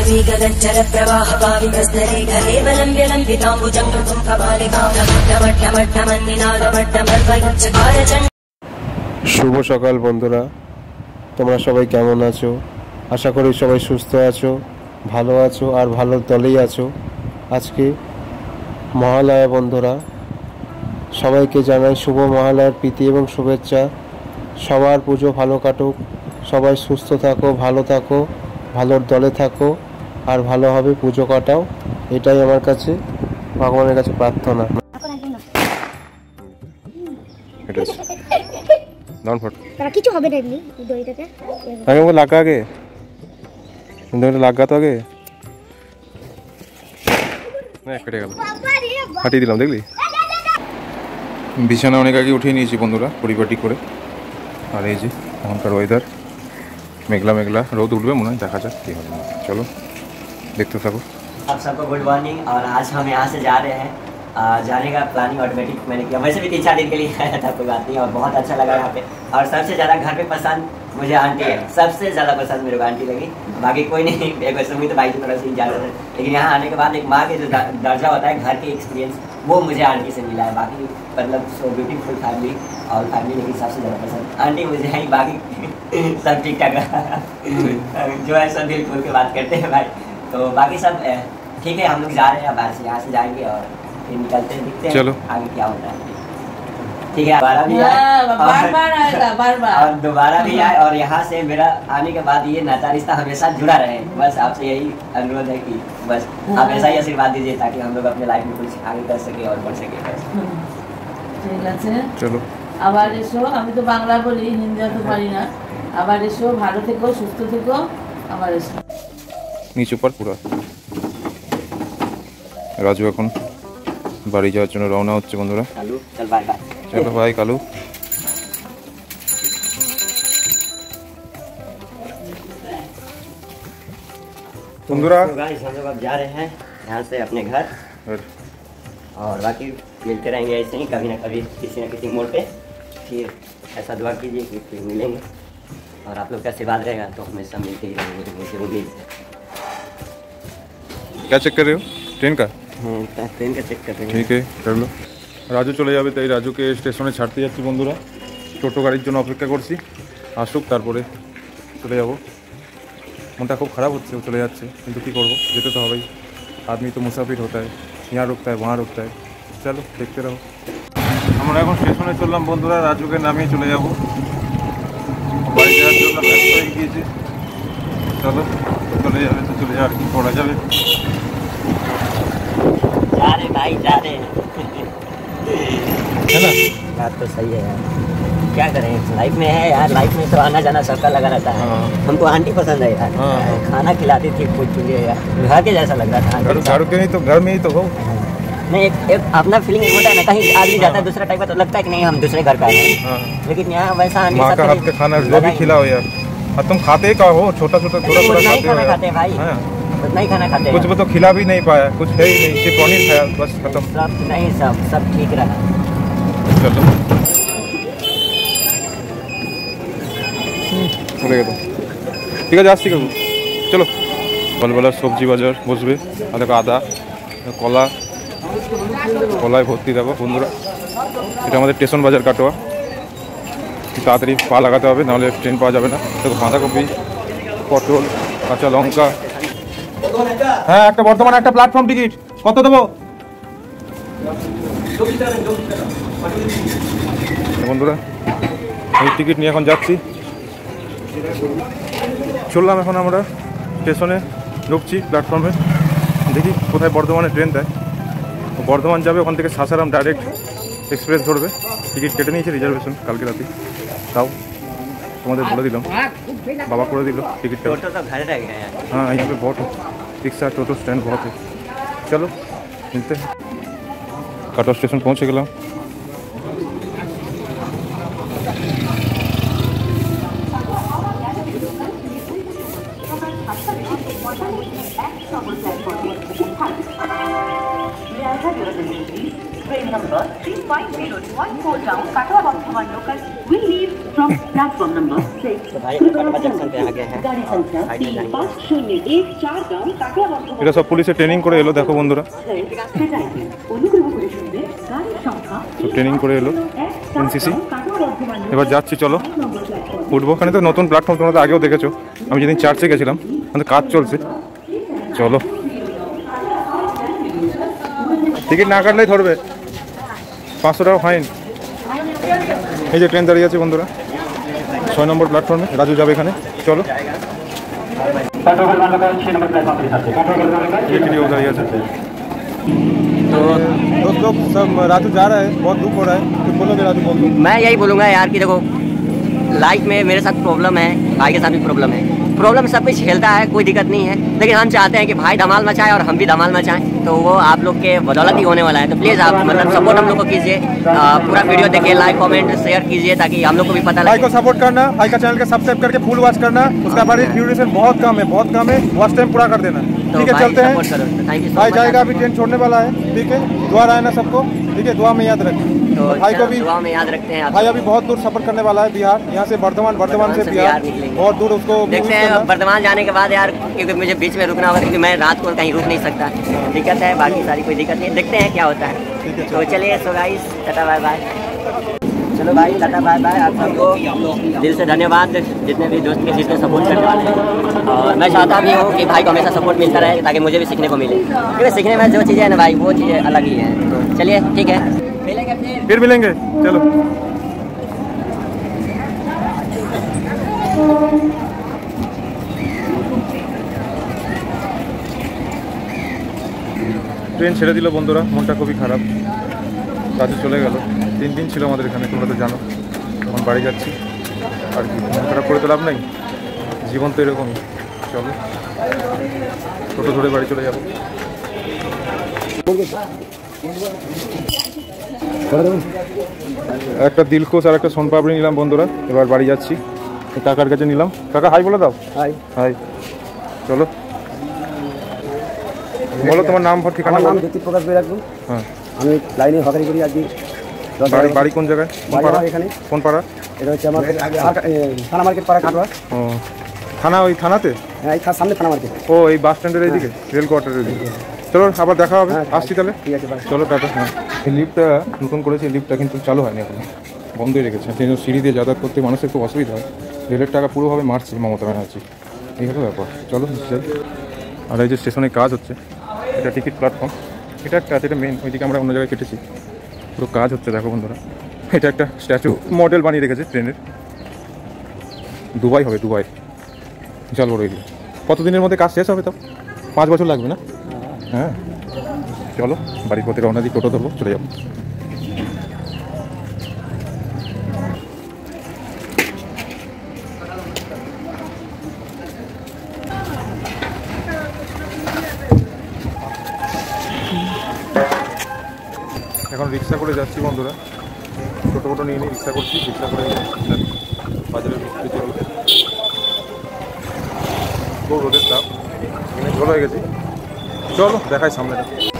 गगनचर प्रवाह पावितस्तरे घलेवलं व्यलम्बिताम्बुजं कृतं कपालिकामट्टमट्टमन्निनादमट्टमर्वयुच्चकारचण्ड। শুভ সকাল বন্ধুরা, তোমরা সবাই কেমন আছো? আশা করি সবাই সুস্থ আছো, ভালো আছো আর ভালো দলেই আছো। আজকে মহালয়া বন্ধুরা, সবাইকে জানাই শুভ মহালয়ার প্রীতি এবং শুভেচ্ছা। সবার পুজো ভালো কাটুক, সবাই সুস্থ থাকো, ভালো থাকো, ভালোর দলে থাকো আর ভালোভাবে পুজো কাটাও, এটাই আমার কাছে ভগবানের কাছে প্রার্থনা। কিছু হবে না এমনি দইটাতে আগে ওকে লাগা, আগে দইটা লাগা তো আগে না, কেটে গেল, ফাটিয়ে দিলাম দেখলি। বিছানা অনেক আগে উঠিয়ে নিয়েছি বন্ধুরা পরিপাটি করে। আর এই যে এখনকার ওয়েদার মেঘলা মেঘলা, রোদ उठবে মনে হয়, দেখা যাক কি হবে। चलो देखते থাকো। आप सबको गुड मॉर्निंग। और आज हम यहाँ से जा रहे हैं, जाने का प्लानिंग ऑटोमेटिक मैंने किया। वैसे भी 3-4 दिन के लिए आया था, कोई बात नहीं। और बहुत अच्छा लगा यहाँ पे। और सबसे ज़्यादा घर पे पसंद मुझे आंटी है, सबसे ज़्यादा पसंद मेरे को आंटी लगी, बाकी कोई नहीं। एक वैसे हुई तो भाई की तरह से ही जा रहे थे, लेकिन यहाँ आने के बाद एक माँ के जो दर्जा होता है, घर के एक्सपीरियंस, वो मुझे आंटी से मिला है। बाकी मतलब सो ब्यूटीफुल फैमिली, और फैमिली लेकिन सबसे ज़्यादा पसंद आंटी मुझे है। बाकी सब ठीक ठाक जो है सब दिल खोल के बात करते हैं भाई। तो बाकी सब ठीक है। हम लोग जा रहे हैं, बाहर से यहाँ से जाएंगे और फिर निकलते हैं, दिखते हैं चलो आगे क्या होता है। ठीक है, दोबारा भी आए, बार आएगा, बार और दोबारा भी आए। और यहाँ से मेरा आने के बाद ये नाता रिश्ता हमेशा जुड़ा रहे। बस आपसे यही अनुरोध है कि बस आप ऐसा ही आशीर्वाद दीजिए ताकि हम लोग अपने लाइफ में कुछ आगे कर सके और बढ़ सके। ঠিক আছে, চলো আবার এসো। আমি তো বাংলা বলি, হিন্দি তো পারি না। আবার এসো, ভালো থেকো, সুস্থ থেকো, আবার এসো। নিচু পর পুরো রাজু এখন বাড়ি যাওয়ার জন্য রওনা হচ্ছে বন্ধুরা। कालू चल बाय बाय। चलो भाई कालू। बंधुरा तो गाइस हम लोग अब जा रहे हैं यहाँ से अपने घर, और बाकी मिलते रहेंगे ऐसे ही कभी ना कभी किसी न किसी मोड़ पे। फिर ऐसा दुआ कीजिए कि फिर मिलेंगे, और आप लोग का आशीर्वाद रहेगा तो हमेशा मिलते ही रहेंगे, मुझे उम्मीद है। क्या चेक कर रहे हो? ट्रेन का? ट्रेन का चेक कर रहे हैं। ठीक है, कर लो। রাজু চলে যাবে, তাই রাজুকে স্টেশনে ছাড়তে যাচ্ছি বন্ধুরা। টোটো গাড়ির জন্য অপেক্ষা করছি, আসুক তারপরে চলে যাব। মনটা খুব খারাপ হচ্ছে, ও চলে যাচ্ছে, কিন্তু কী করবো, যেতে তো হবেই। আদমি তো মুসাফির হতা হয়, यहाँ रुकता है वहाँ रुकता है। চলো দেখতে রহো। আমরা এখন স্টেশনে চললাম বন্ধুরা, রাজুকে নামিয়ে চলে যাব বাড়ি যাওয়ার জন্য। ব্যস্ত হয়ে গিয়েছি, চলো চলে যাবে তো চলে যাওয়ার কি করা যাবে। जा रहे भाई, जा रहे हैं। है ना, बात तो सही है यार, क्या करें, लाइफ में है यार। लाइफ में तो आना जाना सबका लगा रहता है। हमको आंटी पसंद है यार, खाना खिलाती थी कुछ चुनिए यार, घर के जैसा लग रहा था। घर के नहीं तो घर में ही तो हो। नहीं, एक अपना फीलिंग होता है ना, कहीं आदमी जाता है दूसरा टाइप का तो लगता है कि नहीं हम दूसरे घर का है। लेकिन यहाँ वैसा आंटी माँ का हाथ का खाना जो भी खिलाओ यार। और तुम खाते का हो, छोटा छोटा थोड़ा थोड़ा खाते हैं भाई, उतना ही खाना खाते हैं। कुछ भी तो खिला भी नहीं पाया, कुछ है ही नहीं, सिर्फ पनीर खाया बस, खत्म। सब नहीं, सब ठीक रहा। चलो চলে গেল, ঠিক আছে আসছি কাকু। চলো সকালবেলা সবজি বাজার বসবে, দেখো আদা, কলা, কলায় ভর্তি। দেখো বন্ধুরা, এটা আমাদের স্টেশন বাজার কাটোয়া। তাড়াতাড়ি পা লাগাতে হবে, নাহলে ট্রেন পাওয়া যাবে না। দেখো বাঁধাকপি, পটল, কাঁচা লঙ্কা। হ্যাঁ, একটা বর্তমানে একটা প্ল্যাটফর্ম টিকিট কত দেবো বন্ধুরা? এই টিকিট নিয়ে এখন যাচ্ছি। চললাম এখন আমরা স্টেশনে, ঢুকছি প্ল্যাটফর্মে। দেখি কোথায় বর্ধমানে ট্রেন দেয়। বর্ধমান যাবে, ওখান থেকে সাসারাম ডাইরেক্ট এক্সপ্রেস ধরবে। টিকিট কেটে নিয়েছে, রিজার্ভেশন কালকে রাতে। তাও তোমাদের বলে দিলাম, বাবা করে দিল टिकट। हाँ, यहाँ पे बहुत रिक्शा टोटो स्टैंड बहुत है। चलो मिलते हैं। काटवा स्टेशन पहुँच गया। Train number 35014 down Katwa Bardhaman local will leave from platform number 6. तो भाई कटवा जंक्शन पे आ गए हैं। गाड़ी संख्या 35014 down Katwa Bardhaman এটা সব পুলিশে ট্রেনিং করে এলো, দেখো বন্ধুরা, অনুগ্রহ করে শুনবে গাড়ি সংখ্যা ট্রেনিং করে এলো এনসিসি। এবার যাচ্ছি, চলো উঠবো। ওখানে তো নতুন প্ল্যাটফর্ম, তোমরা তো আগেও দেখেছো, আমি যেদিন চার্চে গেছিলাম আমাদের কাজ চলছে। চলো, টিকিট না কাটলেই ধরবে, 500 টাকা ফাইন। এই যে ট্রেন দাঁড়িয়ে আছে বন্ধুরা 6 নম্বর প্ল্যাটফর্মে, রাজু যাবে এখানে। চলো, दाढ़ी है। तो दोस्त लोग सब राजू जा रहा है, बहुत दुख हो रहा है, कुछ बोलोगे राजू? बोल दो। मैं यही बोलूँगा यार कि देखो, लाइफ में मेरे साथ प्रॉब्लम है, भाई के साथ भी प्रॉब्लम है। प्रॉब्लम सब कुछ झेलता है, कोई दिक्कत नहीं है, लेकिन हम चाहते हैं कि भाई धमाल मचाए और हम भी धमाल मचाएं, तो वो आप लोग के बदौलत ही होने वाला है। तो प्लीज़ आप मतलब सपोर्ट हम लोग को कीजिए, पूरा वीडियो देखिए, लाइक कमेंट शेयर कीजिए, ताकि हम लोग को भी पता लगे। भाई को सपोर्ट करना, भाई का चैनल का सब्सक्राइब करके फुल वॉच करना, उसका हमारी ड्यूरेशन बहुत कम है, वॉच टाइम पूरा कर देना। ठीक है, चलते हैं। भाई जाएगा, अभी ट्रेन छोड़ने वाला है। ठीक है, दुआ रहा है ना सबको, ठीक है, दुआ में याद रखें। तो भाई को भी दुआ में याद रखते हैं। भाई अभी बहुत दूर सफर करने वाला है, बिहार, यहाँ से बर्धमान से बिहार, बहुत दूर उसको देखते हैं। बर्धमान जाने के बाद यार, क्योंकि मुझे बीच में रुकना होगा, क्योंकि मैं रात को कहीं रुक नहीं सकता, दिक्कत है। बाकी सारी कोई दिक्कत नहीं, देखते हैं क्या होता है। तो चलिए, so guys, tata bye bye. चलो भाई, टाटा बाय बाय। आप सबको दिल से धन्यवाद, जितने भी दोस्त के जिसने सपोर्ट करने वाले हैं। और मैं चाहता भी हूँ कि भाई को हमेशा सपोर्ट मिलता रहे, ताकि मुझे भी सीखने को मिले, क्योंकि सीखने में जो चीज़ें है ना भाई, वो चीज़ें अलग ही है। तो चलिए, ठीक है, फिर मिलेंगे। चलो, ট্রেন ছেড়ে দিল বন্ধুরা, মনটা খুবই খারাপ। রাজু চলে গেল, 3 দিন ছিল আমাদের এখানে, তোমরা তো জানো। এখন বাড়ি যাচ্ছি, আর কি মন খারাপ করে তো লাভ নাই, জীবন তো এরকমই। চলো, টোটো ধরে বাড়ি চলে যাবো। একটা দিলখুশ আর একটা সোনপাপড়ি নিলাম বন্ধুরা, এবার বাড়ি যাচ্ছি। কাকার কাছে নিলাম। কাকা হাই বলে দাও। Hi hi. চলো, বলো তোমার নাম, ঠিকানা। নাম জ্যোতিপ্রকাশ বেরাকপুর। হ্যাঁ, আমি লাইনে হকারি করি। আজকে বাড়ি কোন জায়গায়? এখানে। কোন পাড়া? এটা হচ্ছে আমার থানা মার্কেট পাড়া, কাটোয়া। ও, থানা? ওই থানাতে? হ্যাঁ, এই সামনে থানা মার্কেট। ও, এই বাস স্ট্যান্ডের এইদিকে, রেল কোয়ার্টারের এইদিকে। চলো, আবার দেখা হবে। আসছি তাহলে। ঠিক আছে, চলো, টাটা। হ্যাঁ, এই লিফটটা নতুন করেছে, লিফটটা কিন্তু চালু হয়নি এখন, বন্ধই রেখেছে। সেই জন্য সিঁড়ি দিয়ে যাতায়াত করতে মানুষের খুব অসুবিধা হয়। রেলের টাকা পুরোভাবে মারছে মমতা ব্যানার্জি, এই হলো ব্যাপার। চলো যাই। আর এই যে স্টেশনে কাজ হচ্ছে, এটা টিকিট প্ল্যাটফর্ম, এটা একটা আছে, এটা মেন। ওইদিকে আমরা অন্য জায়গায় কেটেছি, পুরো কাজ হচ্ছে। দেখো বন্ধুরা, এটা একটা স্ট্যাচু মডেল বানিয়ে রেখেছে ট্রেনের। দুবাই হবে, দুবাই, বিশাল বড় এরিয়া। কতদিনের মধ্যে কাজ শেষ হবে? তো 5 বছর লাগবে না? হ্যাঁ, চলো বাড়ির পথে রওনা দিই, টোটো ধরবো, চলে যাবো। এখন রিক্সা করে যাচ্ছি বন্ধুরা, টোটো নিয়ে নিই, রিক্সা করছি, রিক্সা করে বাজারে ঢুকতে চলো। খুব রোদের তাপ, ঝোল হয়ে গেছি। চলো দেখাই সামনে।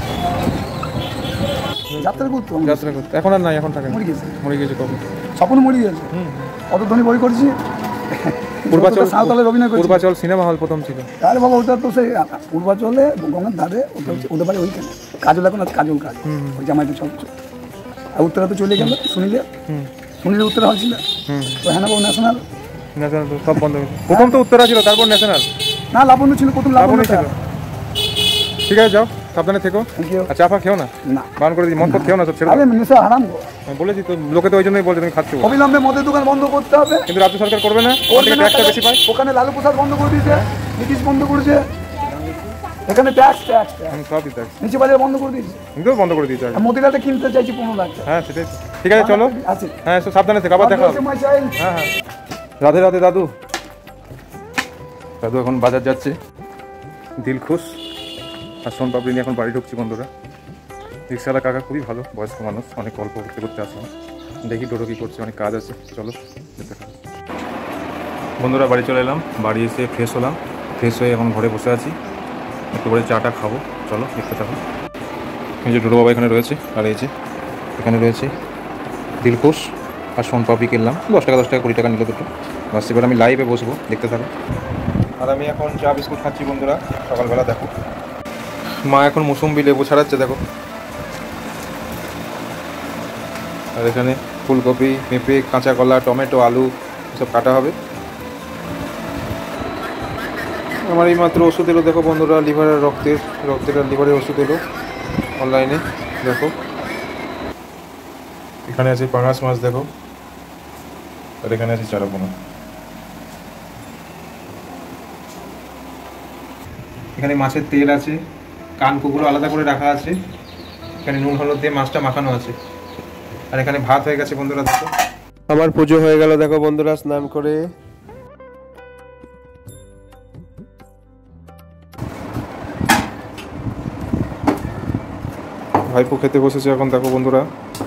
যাত্রা করতো, যাত্রা করতে এখন আর নাই, এখন থাকে মরে গেছে কখন, স্বপ্ন মরে গেছে। কত ধনী বই করছি। পূর্বাচল সিনেমা হল প্রথম ছিল। আরে বাবা, ওটা তো সেই পূর্বাচলে গঙ্গার ধারে, ওটা হচ্ছে ওদের বাড়ি ওইখানে। কাজল এখন আছে, কাজল কাজ, ওই জামাইতে সব। আর উত্তরা তো চলে গেল, শুনিলে উত্তরা হল ছিল। তো হ্যাঁ, বাবু ন্যাশনাল তো সব বন্ধ হয়েছে। প্রথম তো উত্তরা ছিল, তারপর ন্যাশনাল। না, লাবণ্য ছিল প্রথম, লাবণ্য ছিল। ঠিক আছে, যাও, সাবধানে থেকো। আর চা ফা খেও না, বারণ করে দিই, মদ খেও না, সব ছেড়ে বলেছি তো। লোকে তো ওই জন্যই বলছে তুমি খাচ্ছ। অবিলম্বে মদের দোকান বন্ধ করতে হবে, কিন্তু রাজ্য সরকার করবে না, ট্যাক্সটা বেশি পায়। ওখানে লালু প্রসাদ বন্ধ করে দিয়েছে, নীতিশ বন্ধ করেছে, এখানে ট্যাক্স সবই ট্যাক্স, নিচে বাজার বন্ধ করে দিয়েছে, কিন্তু বন্ধ করে দিয়েছে। মদিরাতে কিনতে চাইছি 15 লাখ। হ্যাঁ, সেটাই। ঠিক আছে, চলো। হ্যাঁ, সাবধানে থেকো, আবার দেখা হবে। হ্যাঁ হ্যাঁ, রাধে রাধে দাদু। দাদু এখন বাজার যাচ্ছে, দিলখুশ আর সোনপাপড়ি নিয়ে এখন বাড়ি ঢুকছি বন্ধুরা। রিক্সাওয়ালা কাকা খুবই ভালো, বয়স্ক মানুষ, অনেক গল্প করতে আসলাম। দেখি টোটো কী করছে, অনেক কাজ আছে। চলো বন্ধুরা, বাড়ি চলে এলাম। বাড়ি এসে ফ্রেশ হলাম, ফ্রেশ হয়ে এখন ঘরে বসে আছি, একটু পরে চাটা খাবো। চলো দেখতে থাকো। এই যে ডোডো বাবা এখানে রয়েছে, আর এই যে এখানে রয়েছে দিলখুশ আর সোনপাপড়ি কিনলাম 10 টাকা 20 টাকা নিল দুটো। বাস এবার আমি লাইভে বসবো, দেখতে থাকো। আর আমি এখন চা বিস্কুট খাচ্ছি বন্ধুরা সকালবেলা। দেখো মা এখন মুসুম্বি লেবু ছাড়াচ্ছে দেখো। আর এখানে ফুলকপি, পেঁপে, কাঁচা কলা, টমেটো, আলু সব কাটা হবে। আমার এই মাত্র ওষুধ এলো দেখো বন্ধুরা, লিভারের রক্তের আর লিভারের ওষুধ এলো অনলাইনে। দেখো এখানে আছে পাঙাশ মাছ দেখো, আর এখানে আছে চারাপোনা। এখানে মাছের তেল আছে, কানকুগুলো আলাদা করে রাখা আছে, এখানে নুন হলুদ দিয়ে মাছটা মাখানো আছে। আর এখানে ভাত হয়ে গেছে বন্ধুরা দেখো। আমার পুজো হয়ে গেল দেখো বন্ধুরা স্নান করে। ভাইপো খেতে বসেছে এখন দেখো বন্ধুরা,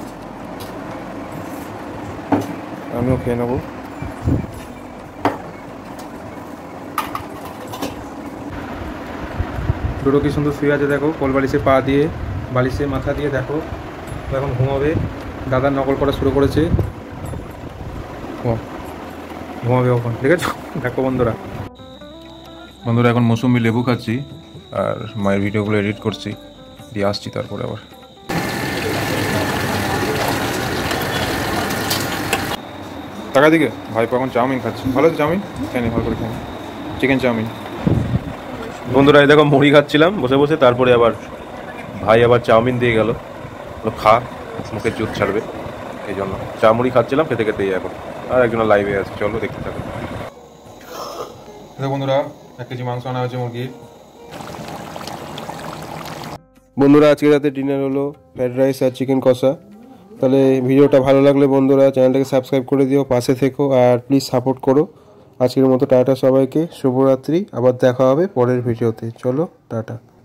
আমিও খেয়ে নেবো। দুটো কি সুন্দর শুয়ে আছে দেখো, কোল বালিশে পা দিয়ে, বালিশে মাথা দিয়ে। দেখো এখন ঘুমাবে, দাদার নকল করা শুরু করেছে, ঘুমাবে এখন, ঠিক আছে। দেখো বন্ধুরা এখন মৌসুমি লেবু খাচ্ছি আর মায়ের ভিডিওগুলো এডিট করছি, দিয়ে আসছি তারপরে আবার। টাকা দিকে ভাইপো এখন চাউমিন খাচ্ছি, ভালো আছে চাউমিন, খেয়ে নি ভালো করে খেয়ে, চিকেন চাউমিন। বন্ধুরা এই দেখো মুড়ি খাচ্ছিলাম বসে বসে, তারপরে আবার ভাই আবার চাউমিন দিয়ে গেল, খা মুখের জুত ছাড়বে, এই জন্য চা মুড়ি খাচ্ছিলাম খেতে খেতেই। এখন আর একজন লাইভে আছে, চলো দেখতে থাকো। দেখো বন্ধুরা 1 কেজি মাংস আনা হয়েছে মুরগির। বন্ধুরা আজকে রাতে ডিনার হলো ফ্রাইড রাইস আর চিকেন কষা। তাহলে ভিডিওটা ভালো লাগলে বন্ধুরা চ্যানেলটাকে সাবস্ক্রাইব করে দিও, পাশে থেকো আর প্লিজ সাপোর্ট করো। আজকের মতো টাটা সবাইকে, শুভরাত্রি। আবার দেখা হবে পরের ভিডিওতে, চলো টাটা।